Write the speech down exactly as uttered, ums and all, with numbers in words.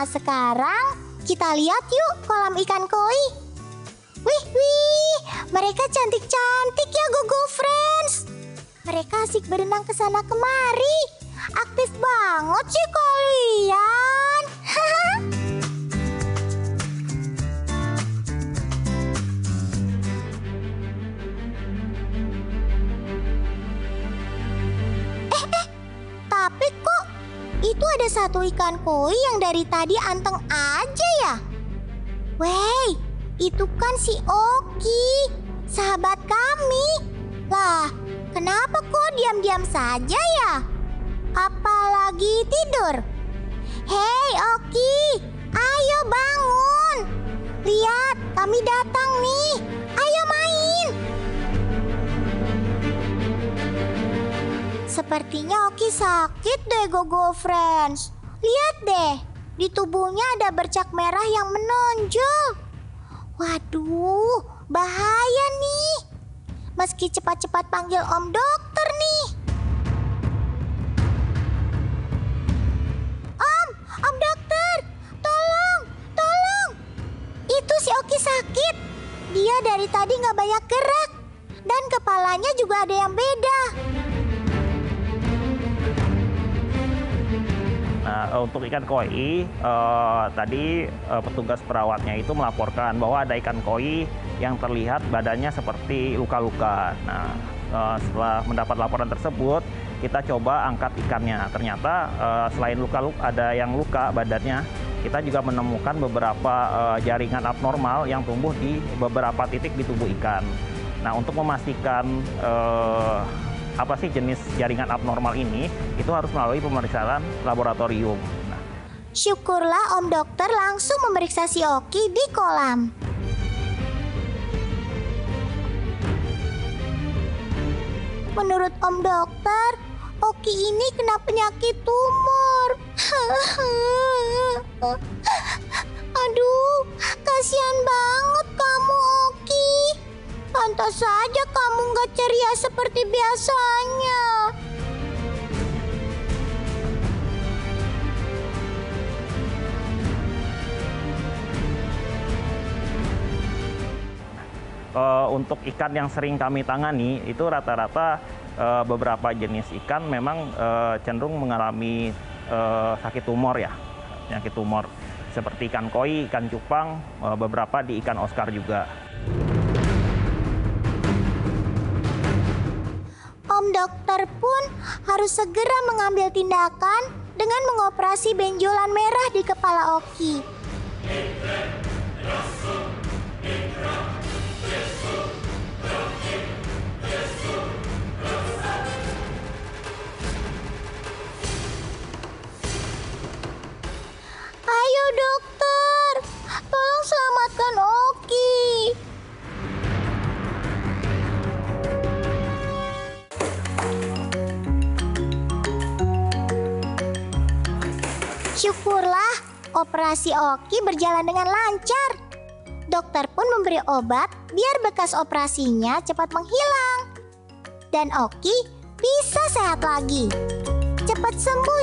sekarang kita lihat yuk kolam ikan koi. Wih, wih, mereka cantik-cantik ya Gogo Friends. Mereka asik berenang ke sana kemari. Aktif banget sih kalian. eh, eh, tapi kok itu ada satu ikan koi yang dari tadi anteng aja ya? Wey, itu kan si Oki, sahabat kami. Lah, kenapa kok diam-diam saja ya? Apalagi tidur? Hei Oki, ayo bangun. Lihat, kami datang nih. Ayo main. Sepertinya Oki sakit deh Gogo Friends. Lihat deh, di tubuhnya ada bercak merah yang menonjol. Waduh, bahaya nih. Meski cepat-cepat panggil Om Dokter nih. Om, Om Dokter, tolong, tolong. Itu si Oki sakit. Dia dari tadi nggak banyak gerak. Dan kepalanya juga ada yang beda. Nah, untuk ikan koi, eh, tadi eh, petugas perawatnya itu melaporkan bahwa ada ikan koi yang terlihat badannya seperti luka-luka. Nah, eh, setelah mendapat laporan tersebut, kita coba angkat ikannya. Ternyata eh, selain luka-luka, ada yang luka badannya, kita juga menemukan beberapa eh, jaringan abnormal yang tumbuh di beberapa titik di tubuh ikan. Nah, untuk memastikan eh, apa sih jenis jaringan abnormal ini, itu harus melalui pemeriksaan laboratorium. Nah, syukurlah Om Dokter langsung memeriksa si Oki di kolam. Menurut Om Dokter, Oki ini kena penyakit tumor. Aduh, kasihan banget kamu Oki. Pantas saja kamu nggak ceria seperti biasanya. Uh, untuk ikan yang sering kami tangani, itu rata-rata uh, beberapa jenis ikan memang uh, cenderung mengalami uh, sakit tumor ya, penyakit tumor. Seperti ikan koi, ikan cupang, uh, beberapa di ikan Oscar juga. Om Dokter pun harus segera mengambil tindakan dengan mengoperasi benjolan merah di kepala Oki. Ayo dokter, tolong selamatkan Oki. Syukurlah operasi Oki berjalan dengan lancar. Dokter pun memberi obat biar bekas operasinya cepat menghilang. Dan Oki bisa sehat lagi. Cepat sembuh